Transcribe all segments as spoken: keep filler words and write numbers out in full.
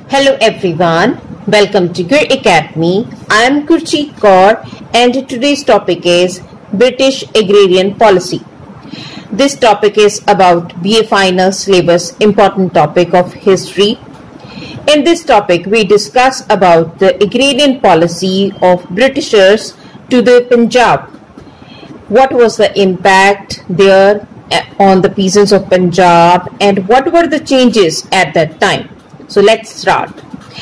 Hello everyone, welcome to Gur Academy. I am Gurjeet Kaur and today's topic is British Agrarian Policy. This topic is about B A Final syllabus important topic of history. In this topic we discuss about the agrarian policy of Britishers to the Punjab. What was the impact there on the peasants of Punjab and what were the changes at that time? So let's start.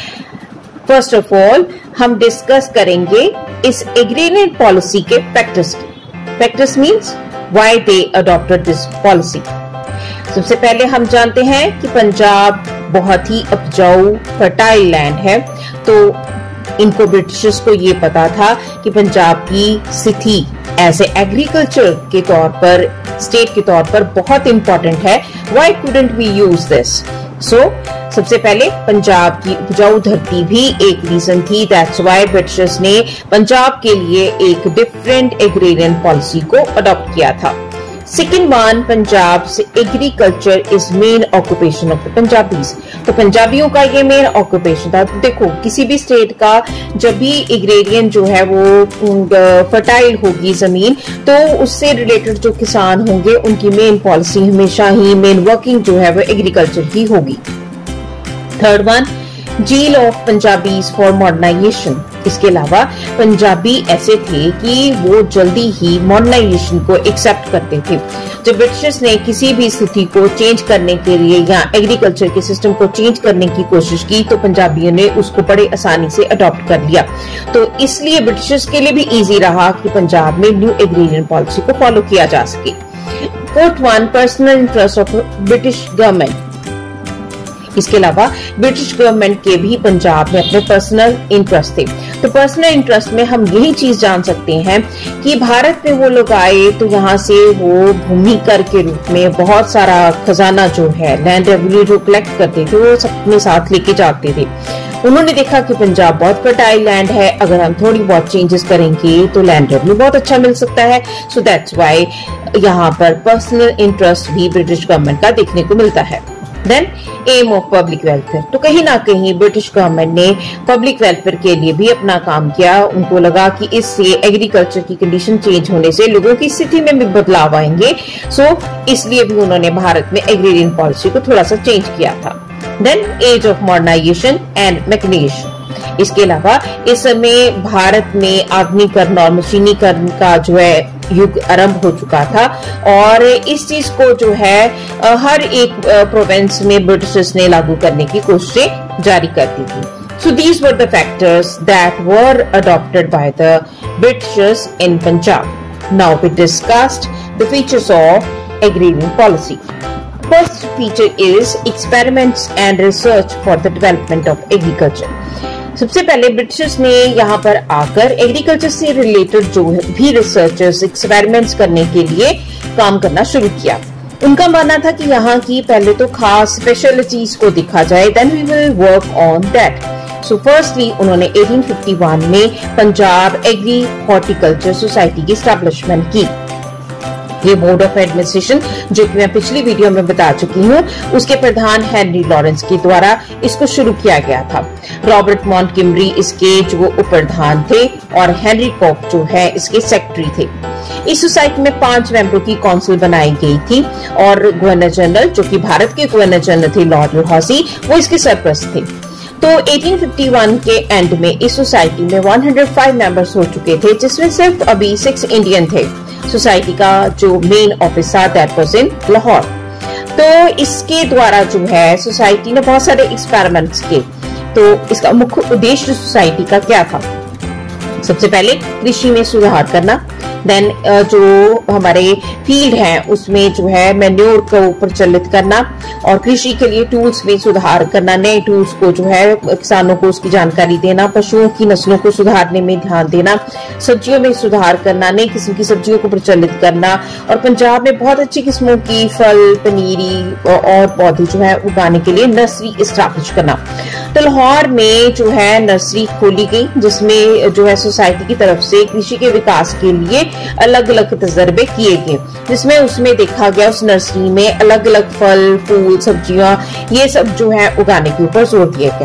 First of all, हम discuss करेंगे इस agrarian policy के factors के. Factors means why they adopted this policy. सबसे पहले हम जानते हैं कि पंजाब बहुत ही उपजाऊ फर्टाइल लैंड है, तो इनको ब्रिटिशर्स को ये पता था कि पंजाब की स्थिति एज ए एग्रीकल्चर के तौर पर, स्टेट के तौर पर बहुत इंपॉर्टेंट है. Why couldn't we use this? So सबसे पहले पंजाब की उपजाऊ धरती भी एक रीजन थी. दैट्स व्हाई ब्रिटिशर्स ने पंजाब के लिए एक डिफरेंट एग्रेरियन पॉलिसी को अडॉप्ट किया था. सेकेंड वन, पंजाब से agriculture is main occupation of the Punjabis. तो पंजाबियों का ये मेन ऑक्यूपेशन था. देखो, किसी भी स्टेट का जब भी एग्रेरियन जो है वो फर्टाइल होगी जमीन, तो उससे रिलेटेड जो किसान होंगे उनकी मेन पॉलिसी हमेशा ही, मेन वर्किंग जो है वो एग्रीकल्चर ही होगी. Third one, zeal of Punjabis for modernisation. इसके अलावा पंजाबी ऐसे थे कि वो जल्दी ही मॉडर्नाइजेशन को एक्सेप्ट करते थे. जब ब्रिटिशर्स ने किसी भी स्थिति को चेंज करने के लिए या एग्रीकल्चर के सिस्टम को चेंज करने की कोशिश की, तो पंजाबियों ने उसको बड़े आसानी से अडॉप्ट कर लिया. तो इसलिए ब्रिटिशर्स के लिए भी इजी रहा कि पंजाब में न्यू एग्रेरियन पॉलिसी को फॉलो किया जा सके. Fourth one, personal interest of British government. इसके अलावा ब्रिटिश गवर्नमेंट के भी पंजाब में अपने पर्सनल इंटरेस्ट थे. तो पर्सनल इंटरेस्ट में हम यही चीज जान सकते हैं कि भारत में वो लोग आए तो यहाँ से वो भूमि कर के रूप में बहुत सारा खजाना जो है, लैंड रेवेन्यू जो कलेक्ट करते थे, वो सब अपने साथ लेके जाते थे. उन्होंने देखा कि पंजाब बहुत फर्टाइल लैंड है, अगर हम थोड़ी बहुत चेंजेस करेंगे तो लैंड रेवेन्यू बहुत अच्छा मिल सकता है. सो दैट्स व्हाई यहाँ पर पर्सनल इंटरेस्ट भी ब्रिटिश गवर्नमेंट का देखने को मिलता है. Then aim of public welfare. तो कहीं ना कहीं ब्रिटिश गवर्नमेंट ने पब्लिक वेलफेयर के लिए भी अपना काम किया. उनको लगा कि इससे एग्रीकल्चर की कंडीशन चेंज होने से लोगों की स्थिति में भी बदलाव आएंगे. सो so, इसलिए भी उन्होंने भारत में एग्रेरियन पॉलिसी को थोड़ा सा चेंज किया था. Then age of modernisation and mechanisation. इसके अलावा इस समय भारत में आधुनिकीकरण और मशीनीकरण का जो है युग आरंभ हो चुका था, और इस चीज को जो है हर एक प्रोविंस में ब्रिटिशर्स ने लागू करने की कोशिशें जारी कर दी थी. So these were the factors that were adopted by the Britishers in Punjab. Now we discussed the features of agrarian policy. First feature is experiments and research for the development of agriculture. सबसे पहले Britishers ने यहाँ पर आकर agriculture से related जो भी researchers experiments करने के लिए काम करना शुरू किया. उनका मानना था कि यहाँ की पहले तो खास स्पेशलिटीज को देखा जाए, then we will work on that. So firstly उन्होंने अठारह सौ इक्यावन में पंजाब एग्री हॉर्टिकल्चर सोसाइटी की एस्टैब्लिशमेंट की. ये बोर्ड ऑफ एडमिनिस्ट्रेशन, जो कि मैं पिछली वीडियो में बता चुकी हूँ, उसके प्रधान हेनरी लॉरेंस के द्वारा इसको शुरू किया गया था. रॉबर्ट मॉन्टगोमरी इसके जो उप प्रधान थे और हेनरी कॉक जो है इसके सेक्रेटरी थे. इस सोसाइटी में पांच मेंबरों की काउंसिल बनाई गई थी और गवर्नर जनरल, जो कि भारत के गवर्नर जनरल थे, लॉर्ड डलहौसी, वो इसके सरपरस्त थे. तो अठारह सौ इक्यावन के एंड में इस सोसाइटी में एक सौ पाँच मेंबर्स हो चुके थे, जिसमें सिर्फ अभी सिक्स इंडियन थे. सोसाइटी का जो मेन ऑफिस था दैट वाज इन लाहौर. तो इसके द्वारा जो है सोसाइटी ने बहुत सारे एक्सपेरिमेंट्स किए. तो इसका मुख्य उद्देश्य सोसाइटी का क्या था? सबसे पहले कृषि में सुधार करना. देन जो हमारे फील्ड है उसमें जो है मैन्योर को प्रचलित करना, और कृषि के लिए टूल्स में सुधार करना, नए टूल्स को जो है किसानों को उसकी जानकारी देना, पशुओं की नस्लों को सुधारने में ध्यान देना, सब्जियों में सुधार करना, नई किस्म की सब्जियों को प्रचलित करना, और पंजाब में बहुत अच्छी किस्मों की फल, पनीरी और पौधे जो है उगाने के लिए नर्सरी एस्टैब्लिश करना. तो लाहौर में जो है नर्सरी खोली गई, जिसमें जो है सोसाइटी की तरफ से कृषि के विकास के लिए अलग अलग तजर्बे किए गए, जिसमें उसमें देखा गया उस नर्सरी में अलग अलग फल, फूल, सब्जियां, ये सब जो है उगाने के ऊपर जोर दिया गया.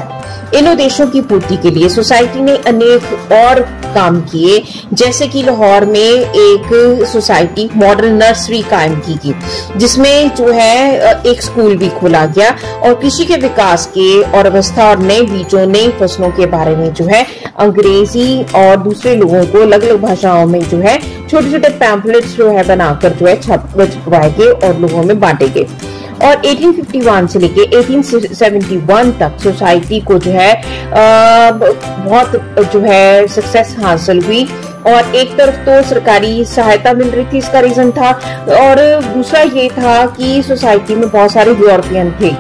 इन उद्देश्यों की पूर्ति के लिए सोसाइटी ने अनेक और काम किए, जैसे कि लाहौर में एक सोसाइटी मॉडर्न नर्सरी कायम की गई, जिसमें जो है एक स्कूल भी खोला गया और कृषि के विकास के और अवस्था और नए बीजों नई फसलों के बारे में जो है अंग्रेजी और दूसरे लोगों को अलग अलग भाषाओं में जो है छोटे छोटे पैम्फलेट्स जो है बनाकर जो है छपवाए गए और लोगों में बांटे गए। और अठारह सौ इक्यावन से लेके अठारह सौ इकहत्तर तक सोसाइटी को जो है आ, बहुत जो है सक्सेस हासिल हुई। और एक तरफ तो सरकारी सहायता मिल रही थी, इसका रीजन था, और दूसरा ये था कि सोसाइटी में बहुत सारे यूरोपियन थे,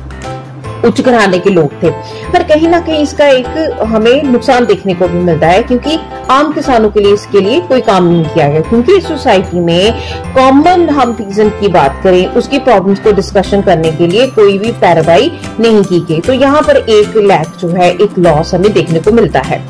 उच्च घराने के लोग थे। पर कहीं ना कहीं इसका एक हमें नुकसान देखने को भी मिलता है, क्योंकि आम किसानों के लिए इसके लिए कोई काम नहीं किया गया, क्योंकि इस सोसाइटी में कॉमन हम पीजन की बात करें, उसकी प्रॉब्लम्स को डिस्कशन करने के लिए कोई भी पैरवाई नहीं की गई। तो यहाँ पर एक लैक जो है, एक लॉस हमें देखने को मिलता है।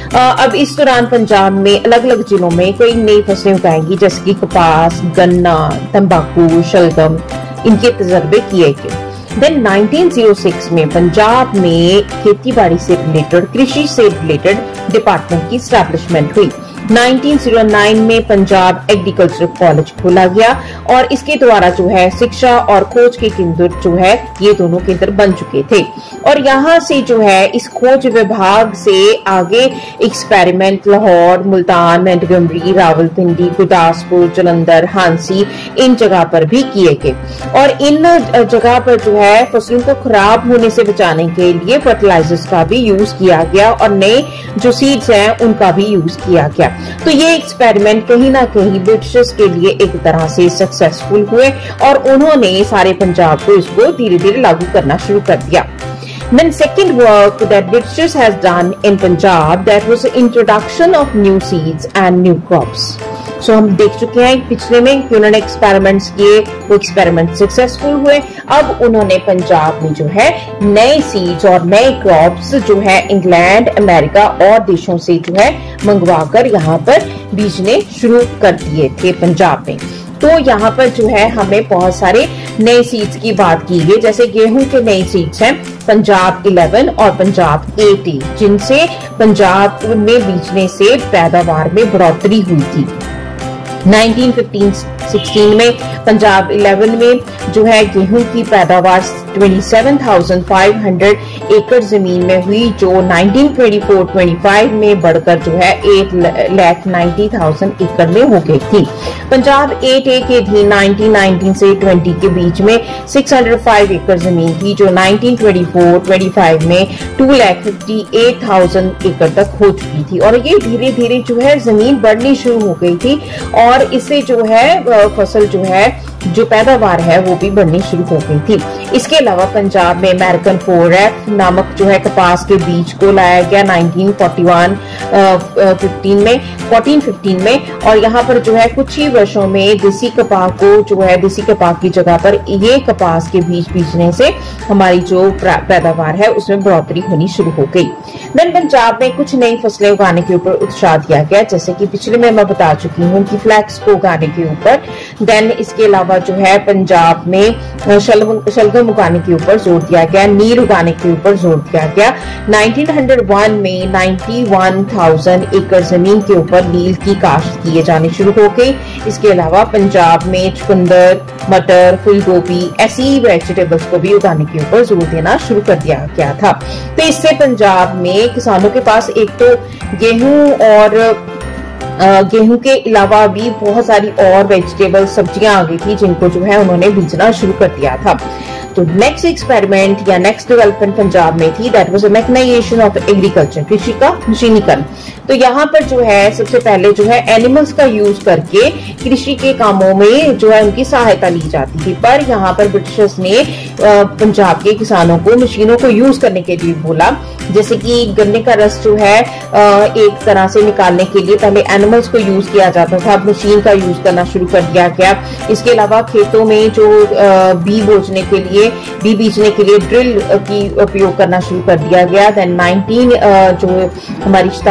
अब इस दौरान पंजाब में अलग अलग जिलों में कई नई फसलें उगाएंगी, जैसे कि कपास, गन्ना, तंबाकू, शलगम, इनके तजर्बे किए गए। देन नाइनटीन ओ सिक्स में पंजाब में खेती बाड़ी से रिलेटेड, कृषि से रिलेटेड डिपार्टमेंट की स्टैब्लिशमेंट हुई। नाइनटीन ओ नाइन में पंजाब एग्रीकल्चर कॉलेज खोला गया और इसके द्वारा जो है शिक्षा और खोज के केंद्र जो है ये दोनों केंद्र बन चुके थे। और यहाँ से जो है इस खोज विभाग से आगे एक्सपेरिमेंट लाहौर, मुल्तान, मोंटगोमरी, रावलपिंडी, गुरदासपुर, जालंधर, हांसी, इन जगह पर भी किए गए। और इन जगह पर जो है फसलों को खराब होने से बचाने के लिए फर्टिलाइजर्स का भी यूज किया गया और नए जो सीड्स हैं उनका भी यूज किया गया। तो ये एक्सपेरिमेंट कहीं ना कहीं ब्रिटिशर्स के लिए एक तरह से सक्सेसफुल हुए और उन्होंने सारे पंजाब को इसको धीरे धीरे लागू करना शुरू कर दिया। Then second work that Britishers has done in Punjab, that was the introduction of new seeds and new crops. So हम देख चुके हैं पिछले में कि उन्होंने एक्सपेरिमेंट्स किए, वो एक्सपेरिमेंट सक्सेसफुल हुए। अब उन्होंने पंजाब में जो है नए सीड्स और नए क्रॉप्स जो है इंग्लैंड, अमेरिका और देशों से जो है मंगवाकर यहाँ पर बीजने शुरू कर दिए थे पंजाब में। तो यहाँ पर जो है हमें बहुत सारे नए सीड्स की बात की गई, जैसे गेहूं के नए सीड्स हैं पंजाब इलेवन और पंजाब एटी, जिनसे पंजाब में बीजने से पैदावार में बढ़ोतरी हुई थी। नाइनटीन फिफ्टीन सिक्सटीन में पंजाब इलेवन में जो है गेहूं की पैदावार सत्ताईस हज़ार पाँच सौ एकड़ जमीन में हुई, जो nineteen twenty four twenty five में बढ़कर जो है एक लाख नब्बे हज़ार एकड़ में हो गई थी। पंजाब एट ए के अधीन नाइनटीन नाइनटीन से ट्वेंटी के बीच में छह सौ पाँच एकड़ जमीन थी, जो nineteen twenty four twenty five में दो लाख अट्ठावन हज़ार एकड़ तक हो चुकी थी। और ये धीरे धीरे जो है जमीन बढ़नी शुरू हो गई थी और इससे जो है फसल जो है जो पैदावार है वो भी बढ़नी शुरू हो गई थी। इसके अलावा पंजाब में अमेरिकन फोर एफ नामक जो है कपास के बीज को लाया गया नाइनटीन फोर्टी वन फिफ्टीन में फोर्टीन फिफ्टीन में, और यहाँ पर जो है कुछ ही वर्षों में देसी कपास को जो है देसी कपास की जगह पर ये कपास के बीज बीजने से हमारी जो पैदावार है उसमें बढ़ोतरी होनी शुरू हो गई। देन पंजाब में कुछ नई फसलें उगाने के ऊपर उत्साह दिया गया, जैसे कि पिछले में मैं बता चुकी हूँ कि फ्लैक्स को उगाने के ऊपर। देन इसके अलावा जो है पंजाब में शलगम उगाने के ऊपर जोर दिया गया, नील उगाने के ऊपर जोर दिया गया। नाइनटीन ओ वन में इक्यानवे हज़ार एकड़ जमीन के ऊपर नील की काश्त किए जाने शुरू हो गई। इसके अलावा पंजाब में चुकंदर, मटर, फूलगोभी ऐसी वेजिटेबल्स को भी उगाने के ऊपर जोर देना शुरू कर दिया गया था। तो इससे पंजाब में किसानों के पास एक तो गेहूं और गेहूं के अलावा भी बहुत सारी और वेजिटेबल सब्जियां आ गई थी, जिनको जो है उन्होंने बीजना शुरू कर दिया था। तो नेक्स्ट एक्सपेरिमेंट या नेक्स्ट डेवलपमेंट पंजाब में थी, that was a mechanisation of agriculture, कृषि का मशीनीकरण। तो यहाँ पर जो है सबसे पहले जो है एनिमल्स का यूज करके कृषि के कामों में जो है उनकी सहायता ली जाती थी, पर यहाँ पर ब्रिटिशर्स ने पंजाब के किसानों को मशीनों को यूज करने के लिए बोला, जैसे कि गन्ने का रस जो है एक तरह से निकालने के लिए पहले एनिमल्स को यूज किया जाता था, अब मशीन का यूज करना शुरू कर दिया गया। इसके अलावा खेतों में जो बी बोझने के लिए बी बीजने के लिए ड्रिल की उपयोग करना शुरू कर दिया गया। देन नाइनटीन जो हमारी शताब्दी है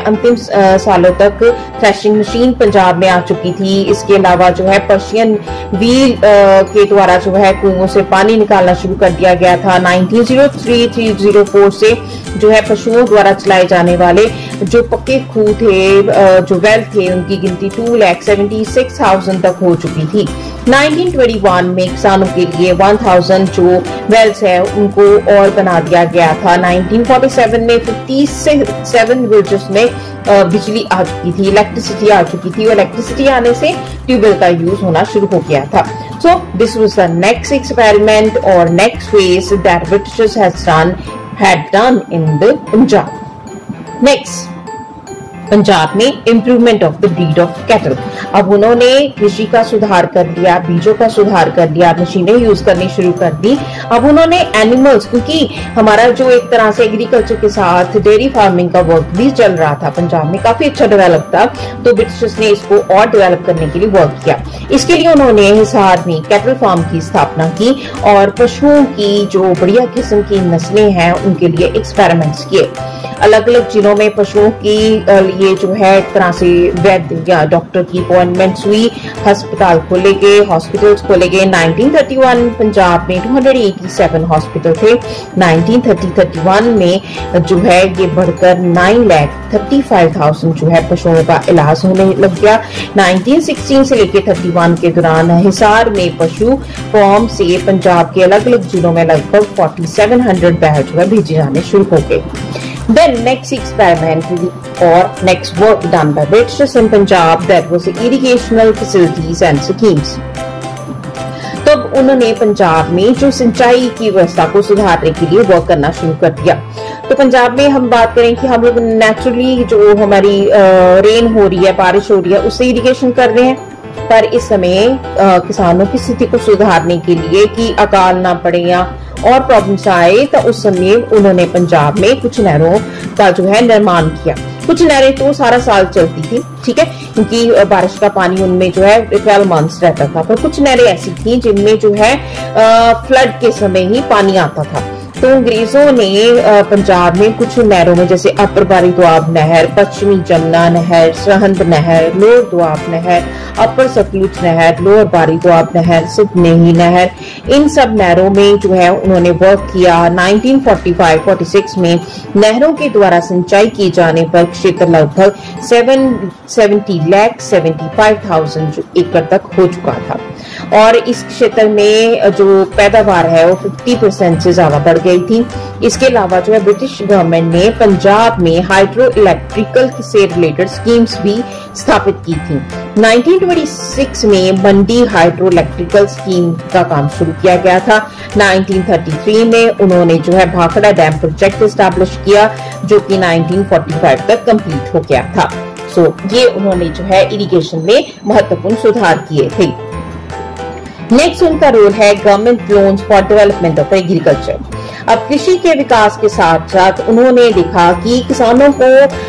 अंतिम सालों तक थ्रेशिंग मशीन पंजाब में आ चुकी थी। इसके अलावा जो है पर्शियन व्हील के द्वारा जो है कुओं से पानी निकालना शुरू कर दिया गया था। Nineteen o three two o four से जो है पशुओं द्वारा चलाए जाने वाले जो पक्के खूह थे, जो वेल थे, उनकी गिनती two lakh seventy six thousand तक हो चुकी थी। नाइनटीन ट्वेंटी वन में किसानों के लिए वन थाउजेंड जो वेल्स है उनको और बना दिया गया था। नाइनटीन फोर्टी सेवन में फिफ्टी सेवन विलेजेस में बिजली आ चुकी थी, इलेक्ट्रिसिटी आ चुकी थी, और इलेक्ट्रिसिटी आने से ट्यूबवेल का यूज होना शुरू हो गया था। So this was the next experiment और next phase that Britishers had done had done in the Punjab. Next, Punjab में improvement of the breed of cattle. अब उन्होंने कृषि का सुधार कर लिया, बीजों का सुधार कर लिया, मशीनें यूज करनी शुरू कर दी। अब उन्होंने एनिमल्स, क्योंकि हमारा जो एक तरह से एग्रीकल्चर के साथ डेयरी फार्मिंग का वर्क भी चल रहा था पंजाब में, काफी अच्छा डेवलप था, तो ब्रिटिशर्स ने इसको और डेवलप करने के लिए वर्क किया। इसके लिए उन्होंने हिसार में कैटल फार्म की स्थापना की और पशुओं की जो बढ़िया किस्म की नस्लें हैं उनके लिए एक्सपेरिमेंट्स किए। अलग अलग जिलों में पशुओं की लिए जो है एक तरह से वैद्य या डॉक्टर की अपॉइंटमेंट्स हुई, अस्पताल खोले गए, हॉस्पिटल्स खोले गए। नाइनटीन थर्टी वन पंजाब में two hundred eighty seven hospital थे। नाइनटीन थर्टी वन में जो है ये बढ़कर nine lakh thirty five thousand जो है पशुओं का इलाज होने लग गया। नाइनटीन सिक्सटीन से लेकर थर्टी वन के दौरान हिसार में पशु फॉर्म से पंजाब के अलग अलग जिलों में लगभग फोर्टी सेवन हंड्रेड बैग जो है भेजे जाने शुरू हो गए। Then next experiment or next work done by Britishers in Punjab, that was the irrigational facilities and schemes. तब उन्होंने पंजाब में जो सिंचाई की व्यवस्था को सुधारने के लिए वर्क करना शुरू कर दिया। तो पंजाब में हम बात करें कि हम लोग नेचुरली जो हमारी रेन हो रही है, बारिश हो रही है, उससे इरिगेशन कर रहे हैं, पर इस समय किसानों की स्थिति को सुधारने के लिए कि अकाल ना पड़े या और प्रॉब्लम्स आए, तो उस समय उन्होंने पंजाब में कुछ नहरों का जो है निर्माण किया। कुछ नहरें तो सारा साल चलती थी, ठीक है, क्योंकि बारिश का पानी उनमें जो है ट्वेल्व मंथ्स रहता था, पर कुछ नहरें ऐसी थी जिनमें जो है फ्लड के समय ही पानी आता था। तो अंग्रेजों ने पंजाब में कुछ नहरों में, जैसे अपर बारी दोआब नहर, पश्चिमी जमुना नहर, सरहंद नहर, लोअर दोआब नहर, अपर सतलुज नहर, लोअर बारी दोआब नहर, सिद्धनेही नहर, इन सब नहरों में जो है उन्होंने वर्क किया। Nineteen forty five forty six में नहरों के द्वारा सिंचाई किए जाने पर क्षेत्र लगभग seven seventy lakh seventy five thousand एकड़ तक हो चुका था, और इस क्षेत्र में जो पैदावार है वो फिफ्टी परसेंट से ज्यादा बढ़ गई थी। इसके अलावा जो है ब्रिटिश गवर्नमेंट ने पंजाब में हाइड्रो इलेक्ट्रिकल से रिलेटेड स्कीम्स भी स्थापित की थी। नाइनटीन ट्वेंटी सिक्स में मंडी हाइड्रो इलेक्ट्रिकल स्कीम का काम शुरू किया गया था। नाइनटीन थर्टी थ्री में उन्होंने जो है भाखड़ा डैम प्रोजेक्ट एस्टैब्लिश किया, जो कि नाइनटीन फोर्टी फाइव तक कंप्लीट हो गया था। सो so, ये उन्होंने जो है इरिगेशन में महत्वपूर्ण सुधार किए थे। नेक्स्ट उनका रोल है government loans for development of agriculture. अब कृषि के विकास के साथ साथ उन्होंने देखा कि किसानों को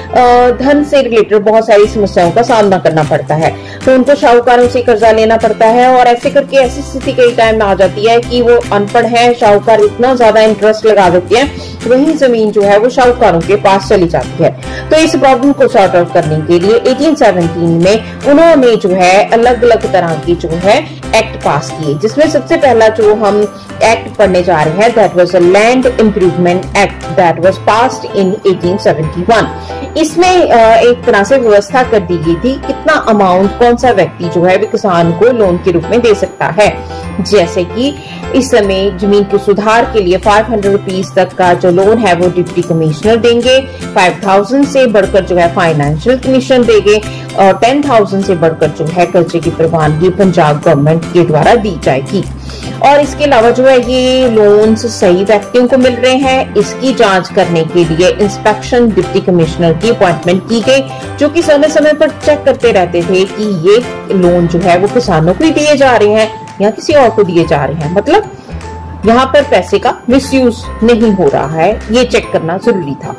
धन से रिलेटेड बहुत सारी समस्याओं का सामना करना पड़ता है, तो उनको शाहूकारों से कर्जा लेना पड़ता है, और ऐसे करके ऐसी स्थिति कई टाइम में आ जाती है कि वो अनपढ़ है, शाहूकार इतना ज्यादा इंटरेस्ट लगा देते हैं, वही जमीन जो है वो शाहूकारों के पास चली जाती है। तो इस प्रॉब्लम को सॉर्ट आउट करने के लिए एटीन सेवनटीन में उन्होंने जो है अलग अलग तरह की जो है एक्ट पास किए, जिसमें सबसे पहला जो हम एक्ट पढ़ने जा रहे हैं that was a land improvement act that was passed in eighteen seventy one. इसमें एक तरह से व्यवस्था कर दी गई थी कितना अमाउंट कौन सा व्यक्ति जो है किसान को लोन के रूप में दे सकता है। जैसे कि इस समय जमीन के सुधार के लिए फाइव हंड्रेड रुपीज तक का जो लोन है वो डिप्टी कमिश्नर देंगे, फाइव थाउजेंड से बढ़कर जो है फाइनेंशियल कमीशन देंगे, और टेन थाउजेंड से बढ़कर जो है कर्जे की प्रवानगी पंजाब गवर्नमेंट के द्वारा दी जाएगी। और इसके अलावा जो है ये लोन्स सही व्यक्तियों को मिल रहे हैं, इसकी जांच करने के लिए इंस्पेक्शन डिप्टी कमिश्नर की अपॉइंटमेंट की गई, जो कि समय समय पर चेक करते रहते थे कि ये लोन जो है वो किसानों को ही दिए जा रहे हैं या किसी और को दिए जा रहे हैं, मतलब यहाँ पर पैसे का मिसयूज नहीं हो रहा है, ये चेक करना जरूरी था।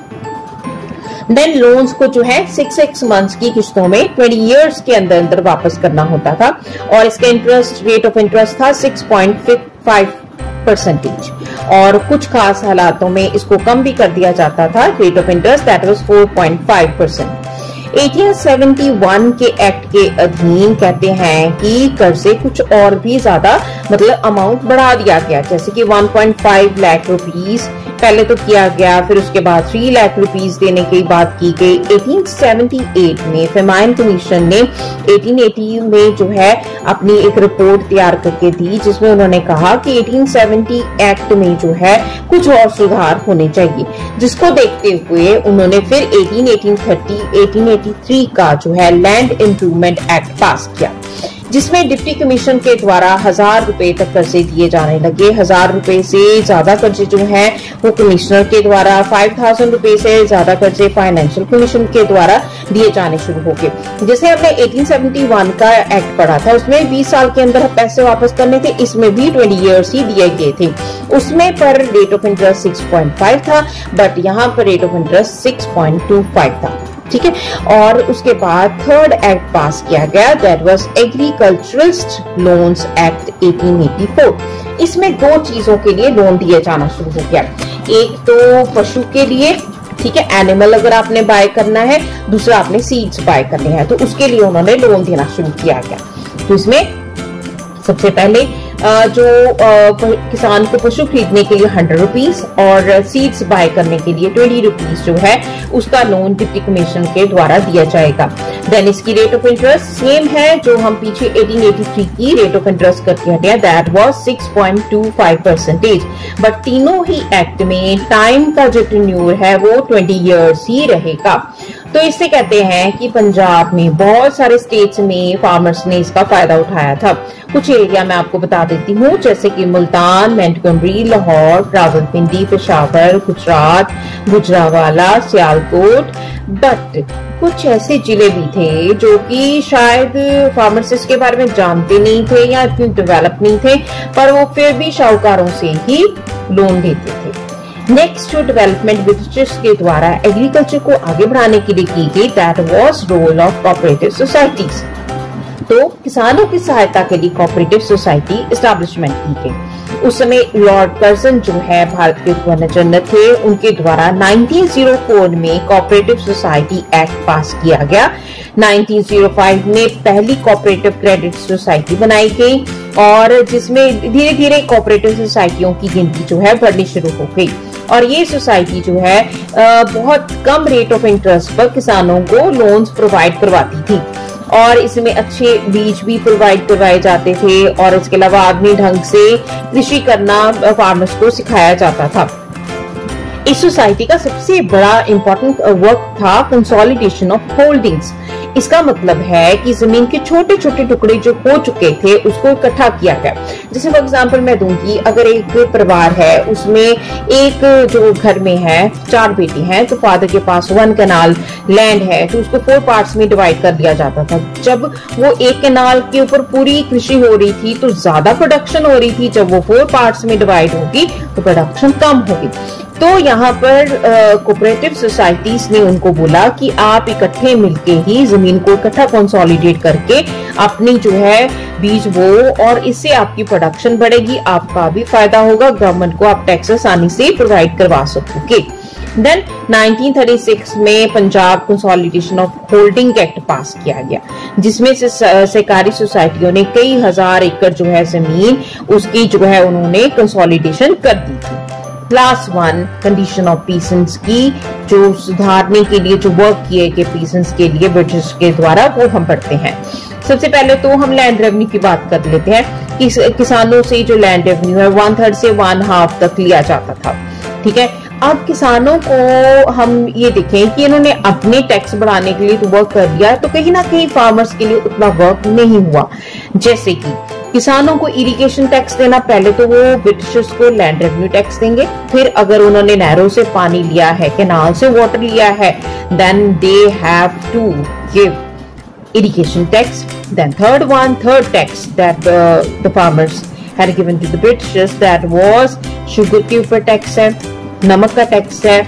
देन लोन्स को जो है सिक्स सिक्स मंथ्स की किस्तों में ट्वेंटी इयर्स के अंदर अंदर वापस करना होता था, और इसका इंटरेस्ट रेट ऑफ इंटरेस्ट था सिक्स पॉइंट फाइव परसेंटेज, और कुछ खास हालातों में इसको कम भी कर दिया जाता था, rate of interest that was four point five percent. अठारह सौ इकहत्तर के एक्ट के अधीन कहते हैं कि कर से कुछ और भी ज्यादा मतलब अमाउंट बढ़ा दिया गया, जैसे कि एक पॉइंट पाँच लाख रुपीस पहले तो किया गया, फिर उसके बाद तीन लाख रुपीस देने की बात की गई। अठारह सौ अठहत्तर में फेमाइन कमीशन ने अठारह सौ अस्सी में जो है अपनी एक रिपोर्ट तैयार करके दी, जिसमें उन्होंने कहा कि अठारह सौ सत्तर एक्ट में जो है कुछ और सुधार होने चाहिए, जिसको देखते हुए उन्होंने फिर अठारह अठारह तीस अठारह तिरासी का जो है लैंड इम्प्रूवमेंट एक्ट पास किया, जिसमें डिप्टी कमीशन के द्वारा हजार रुपए तक कर्जे दिए जाने लगे। हजार रुपए से ज्यादा कर्जे जो हैं वो कमिश्नर के द्वारा, पांच हजार रुपए से ज्यादा कर्जे फाइनेंशियल कमीशन के द्वारा दिए जाने शुरू हो गए। जैसे हमने अठारह सौ इकहत्तर का एक्ट पढ़ा था, उसमें बीस साल के अंदर पैसे वापस करने थे, इसमें भी बीस इयर्स ही दिए गए थे। उसमें पर रेट ऑफ इंटरेस्ट छह पॉइंट पाँच था, बट यहाँ पर रेट ऑफ इंटरेस्ट छह पॉइंट दो पाँच था। ठीक है, और उसके बाद थर्ड एक्ट पास किया गया, that was agriculturalist loans act अठारह सौ चौरासी। इसमें दो चीजों के लिए लोन दिए जाना शुरू हो गया, एक तो पशु के लिए, ठीक है, एनिमल अगर आपने बाय करना है, दूसरा आपने सीड्स बाय करने हैं, तो उसके लिए उन्होंने लोन देना शुरू किया गया। तो इसमें सबसे पहले जो किसान को पशु खरीदने के लिए हंड्रेड रुपीज और सीड्स बाय करने के लिए ट्वेंटी रुपीज जो है उसका लोन डिप्टी कमीशन के द्वारा दिया जाएगा। देन इसकी रेट ऑफ इंटरेस्ट सेम है जो हम पीछे अठारह सौ तिरासी की रेट ऑफ इंटरेस्ट करके हटे हैं, दैट वाज छह पॉइंट दो पाँच परसेंटेज। बट तीनों ही एक्ट में टाइम का जो टेन्योर है वो बीस इयर्स ही रहेगा। तो इससे कहते हैं कि पंजाब में बहुत सारे स्टेट्स में फार्मर्स ने इसका फायदा उठाया था। कुछ एरिया मैं आपको बता देती हूँ, जैसे कि मुल्तान, मेंटगोमरी, लाहौर, रावलपिंडी, पेशावर, गुजरात, गुजरावाला, सियालकोट। बट कुछ ऐसे जिले भी थे जो कि शायद फार्मर्स इसके बारे में जानते नहीं थे या इतने डेवलप नहीं थे, पर वो फिर भी शाहूकारों से ही लोन देते थे। नेक्स्ट जो डेवलपमेंट ब्रिटिश के द्वारा एग्रीकल्चर को आगे बढ़ाने के लिए की गई, that was role of cooperative societies. तो किसानों की सहायता के लिए कोऑपरेटिव सोसाइटी एस्टैब्लिशमेंट की गई। उस समय लॉर्ड कर्जन जो है भारत के गवर्नर जनरल थे, उनके द्वारा उन्नीस सौ चार में कोऑपरेटिव सोसाइटी एक्ट पास किया गया। उन्नीस सौ पाँच में पहली कोऑपरेटिव क्रेडिट सोसाइटी बनाई गई और जिसमें धीरे धीरे कोऑपरेटिव सोसाइटियों की गिनती जो है बढ़नी शुरू हो गई और ये सोसाइटी जो है बहुत कम रेट ऑफ इंटरेस्ट पर किसानों को लोन्स प्रोवाइड करवाती थी और इसमें अच्छे बीज भी प्रोवाइड करवाए जाते थे और इसके अलावा आधुनिक ढंग से कृषि करना फार्मर्स को सिखाया जाता था। इस सोसाइटी का सबसे बड़ा इंपॉर्टेंट वर्क था कंसोलिडेशन ऑफ होल्डिंग्स। इसका मतलब है कि जमीन के छोटे छोटे टुकड़े जो हो चुके थे उसको इकट्ठा किया गया। जैसे फॉर एग्जांपल मैं दूंगी, अगर एक परिवार है उसमें एक जो घर में है चार बेटी हैं, तो फादर के पास वन कैनाल लैंड है तो उसको फोर पार्ट्स में डिवाइड कर दिया जाता था। जब वो एक कैनाल के ऊपर पूरी कृषि हो रही थी तो ज्यादा प्रोडक्शन हो रही थी, जब वो फोर पार्ट्स में डिवाइड होगी तो प्रोडक्शन कम होगी। तो यहाँ पर कोऑपरेटिव सोसाइटीज ने उनको बोला कि आप इकट्ठे मिलके ही जमीन को इकट्ठा कंसोलिडेट करके अपनी जो है बीज बो और इससे आपकी प्रोडक्शन बढ़ेगी, आपका भी फायदा होगा, गवर्नमेंट को आप टैक्स आसानी से प्रोवाइड करवा सकोगे। देन उन्नीस सौ छत्तीस में Punjab consolidation of holding act pass किया गया, जिसमें से सहकारी सोसाइटियों ने कई हजार एकड़ जो है जमीन उसकी जो है उन्होंने कंसोलिडेशन कर दी थी। Class one condition of peasants की जो सुधारने के लिए जो वर्क किए गए पीसेंट्स के लिए ब्रिटिश के द्वारा वो हम पढ़ते हैं। सबसे पहले तो हम लैंड रेवेन्यू की बात कर लेते हैं कि किसानों से जो लैंड रेवेन्यू है वन थर्ड से वन हाफ तक लिया जाता था। ठीक है, अब किसानों को हम ये देखें कि इन्होंने अपने टैक्स बढ़ाने के लिए तो वर्क कर दिया, तो कहीं ना कहीं फार्मर्स के लिए उतना वर्क नहीं हुआ। जैसे कि किसानों को इरिगेशन टैक्स देना, पहले तो वो ब्रिटिशर्स को लैंड रेवेन्यू टैक्स देंगे, फिर अगर उन्होंने नहरों से पानी लिया है, कैनाल से वाटर लिया है, then they have to give irrigation tax. Then third one, third tax that uh, the farmers had given to the Britishers, that was sugar के ऊपर टैक्स है, नमक का टैक्स है,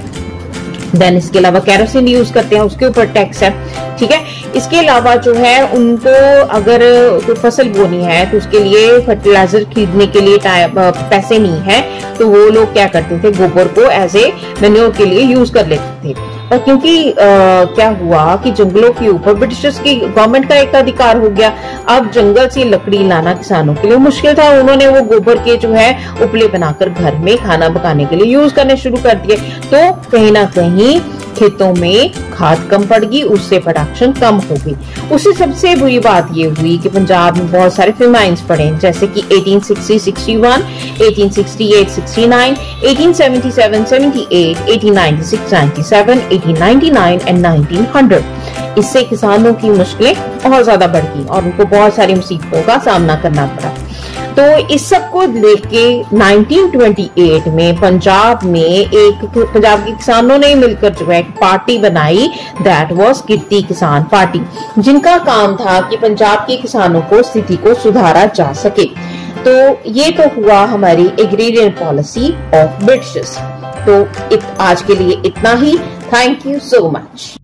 देन इसके अलावा कैरोसिन यूज करते हैं उसके ऊपर टैक्स है। ठीक है, इसके अलावा जो है उनको अगर कोई फसल बोनी है तो उसके लिए फर्टिलाइजर खरीदने के लिए पैसे नहीं है, तो वो लोग क्या करते थे, गोबर को एज ए मैन्योर के लिए यूज कर लेते थे। और क्योंकि आ, क्या हुआ कि जंगलों के ऊपर ब्रिटिशर्स की गवर्नमेंट का एक अधिकार हो गया, अब जंगल से लकड़ी लाना किसानों के लिए मुश्किल था। उन्होंने वो गोबर के जो है उपले बनाकर घर में खाना पकाने के लिए यूज करने शुरू कर दिए। तो कहीं ना कहीं खेतों में खाद कम पड़ गई, उससे प्रोडक्शन कम हो गई। उससे सबसे बुरी बात ये हुई कि पंजाब में बहुत सारे फेमाइन्स पड़े, जैसे कि अठारह सौ साठ इकसठ, अठारह सौ अड़सठ उनहत्तर, अठारह सौ सतहत्तर अठहत्तर, अठारह सौ छियानवे सत्तानवे, अठारह सौ निन्यानवे एंड उन्नीस सौ। इससे किसानों की मुश्किलें और ज्यादा बढ़ गई और उनको बहुत सारी मुसीबतों का सामना करना पड़ा। तो इस सब को लेके उन्नीस सौ अट्ठाईस में पंजाब में एक पंजाब के किसानों ने मिलकर जो है एक पार्टी बनाई, दैट वाज किर्ती किसान पार्टी, जिनका काम था कि पंजाब के किसानों को स्थिति को सुधारा जा सके। तो ये तो हुआ हमारी एग्रेरियन पॉलिसी ऑफ ब्रिटिशर्स। तो इत, आज के लिए इतना ही। Thank you so much.